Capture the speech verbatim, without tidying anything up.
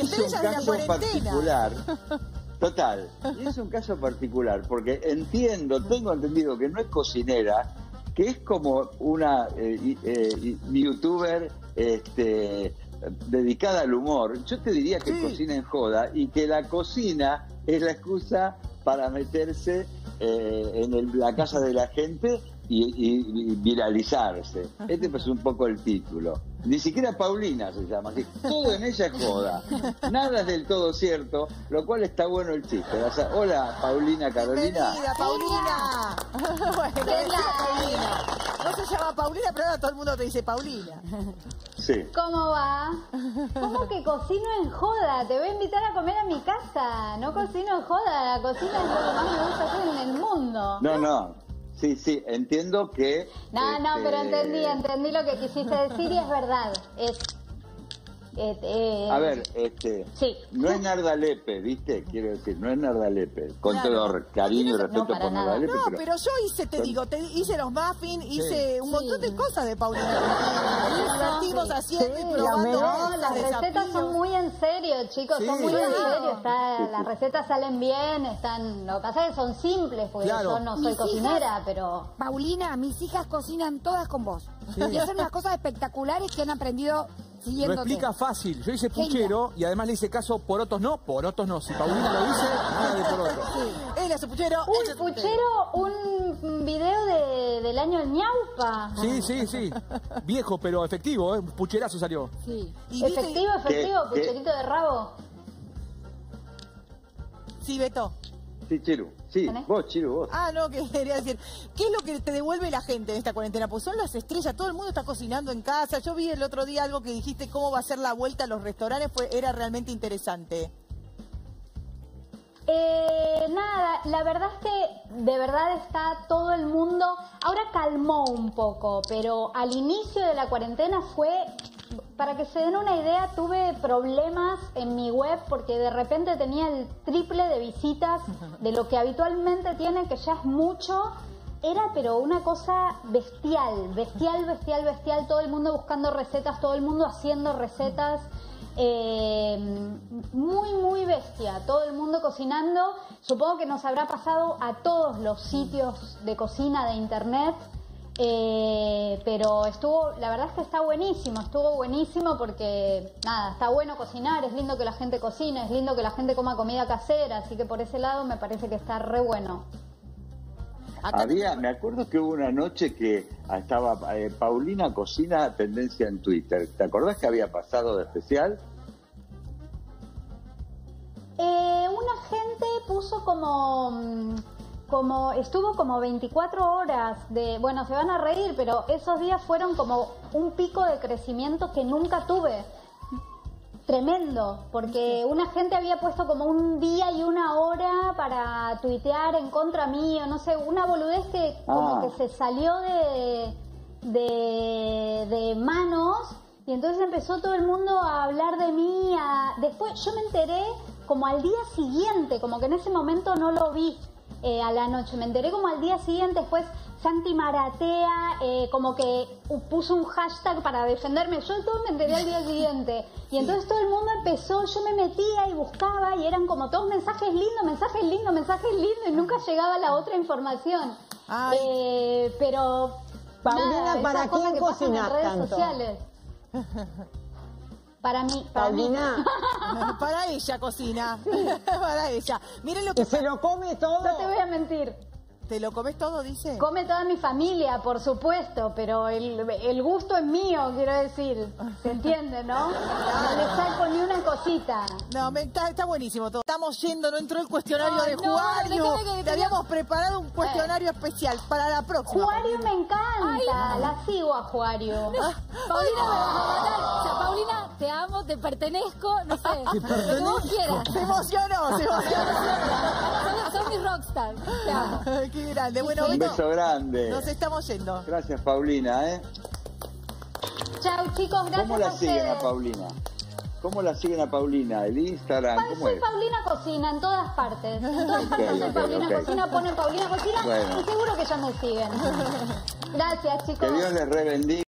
estrellas de la cuarentena. Particular. Total, y es un caso particular, porque entiendo, tengo entendido que no es cocinera, que es como una eh, eh, youtuber este, dedicada al humor. Yo te diría que sí. cocina en joda y que la cocina es la excusa para meterse eh, en el, la casa de la gente y, y, y viralizarse. Este es un poco el título. Ni siquiera Paulina se llama, que todo en ella es joda. Nada es del todo cierto, lo cual está bueno el chiste. O sea, hola, Paulina, Carolina. Bienvenida, Paulina. Bueno, Paulina. No se llama Paulina, pero ahora todo el mundo te dice Paulina. Sí. ¿Cómo va? ¿Cómo que cocino en joda? Te voy a invitar a comer a mi casa. No cocino en joda, la cocina es lo que más me gusta hacer en el mundo. No, no. Sí, sí, entiendo que... No, este... no, pero entendí, entendí lo que quisiste decir y es verdad. Es... Eh, eh, a ver, este, sí. no es Narda Lepe, ¿viste? Quiero decir, no es Narda Lepe, con claro. todo cariño y respeto no, por Narda Lepe. No, pero, pero yo hice, te digo, te hice los muffins, hice sí. un montón de Sí. cosas de Paulina. Nos divertimos Sí. haciendo Sí, y probando. no, las recetas desafíos. son muy en serio, chicos, Sí. son muy en Claro. serio. Está, Sí, sí. las recetas salen bien, están. Lo que pasa es que son simples, porque Claro. yo no soy Mis cocinera, hijas- pero. Paulina, mis hijas cocinan todas con vos. Sí. Y hacen unas cosas espectaculares que han aprendido Lo siguiéndote. explica fácil. Yo hice puchero y además le hice caso por otros no, por otros no. Si Paulina lo dice, nada de por otros. Él es puchero. Uy, ella es puchero, un video de, del año ñaupa. Sí, sí, sí. Viejo, pero efectivo, ¿eh? Un pucherazo salió. Sí. Y viste- Efectivo, efectivo, ¿Qué? pucherito de rabo. Sí, Beto. Sí, Chiru, sí, ¿Tenés? vos, Chiru, vos. Ah, no, que quería decir, ¿qué es lo que te devuelve la gente en esta cuarentena? Pues son las estrellas, todo el mundo está cocinando en casa. Yo vi el otro día algo que dijiste, cómo va a ser la vuelta a los restaurantes, fue, era realmente interesante. Eh, nada, la verdad es que de verdad está todo el mundo, ahora calmó un poco, pero al inicio de la cuarentena fue, para que se den una idea, tuve problemas en mi web porque de repente tenía el triple de visitas de lo que habitualmente tiene, que ya es mucho. Era pero una cosa bestial, bestial, bestial, bestial, todo el mundo buscando recetas, todo el mundo haciendo recetas. Eh, muy muy bestia, todo el mundo cocinando. Supongo que nos habrá pasado a todos los sitios de cocina de internet, eh, pero estuvo, la verdad es que está buenísimo, estuvo buenísimo porque nada, está bueno cocinar, es lindo que la gente cocine, es lindo que la gente coma comida casera, así que por ese lado me parece que está re bueno. Acá Había, me acuerdo que hubo una noche que estaba eh, Paulina Cocina tendencia en Twitter. ¿Te acordás que había pasado de especial? Eh, una gente puso como, mm, como, estuvo como veinticuatro horas de, bueno, se van a reír, pero esos días fueron como un pico de crecimiento que nunca tuve. Tremendo, porque una gente había puesto como un día y una hora para tuitear en contra mío, no sé, una boludez que como Ah. que se salió de, de, de manos y entonces empezó todo el mundo a hablar de mí. A... Después yo me enteré como al día siguiente, como que en ese momento no lo vi eh, a la noche, me enteré como al día siguiente, después Santi Maratea, eh, como que puso un hashtag para defenderme, yo todo me enteré al día siguiente, y entonces todo el mundo empezó, yo me metía y buscaba, y eran como todos mensajes lindos, mensajes lindos, mensajes lindos, y nunca llegaba la otra información. Ay. Eh, pero, Paulina, nada, ¿para esas cosas quién que pasan en cocinas redes tanto? sociales. Para mí, para mí. Paulina, Para ella cocina, para ella. Miren lo que... que se lo come todo. No te voy a mentir. ¿Te lo comes todo, dice? Come toda mi familia, por supuesto, pero el, el gusto es mío, quiero decir. ¿Se entiende, no? No le saco ni una cosita. No, me- está, está buenísimo todo. Estamos yendo, no entró el cuestionario Ay, de no, Juario. déjame que- Te habíamos preparado un cuestionario especial para la próxima. Juario me encanta, Ay. la sigo a Juario. Paulina, me vas a matar. O sea, Paulina, te amo, te pertenezco, no sé. Lo que vos quieras. Se emocionó, se emocionó. Son, son mis rockstars. Te amo. Qué grande. Bueno, Un Beto, beso grande. nos estamos yendo. Gracias, Paulina, ¿eh? Chau, chicos, gracias ¿Cómo la a siguen ustedes. a Paulina? ¿Cómo la siguen a Paulina? ¿El Instagram? Pa- ¿Cómo soy es? Paulina Cocina en todas partes. En todas Ok, partes de ok, Paulina ok. Cocina ponen Paulina Cocina Bueno. y seguro que ya me siguen. Gracias, chicos. Que Dios les rebendiga.